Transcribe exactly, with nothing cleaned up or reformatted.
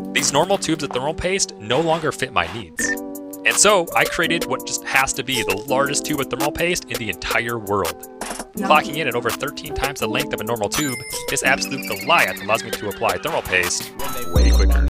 These normal tubes of thermal paste no longer fit my needs. And so I created what just has to be the largest tube of thermal paste in the entire world. Clocking in at over thirteen times the length of a normal tube, this absolute Goliath allows me to apply thermal paste way quicker.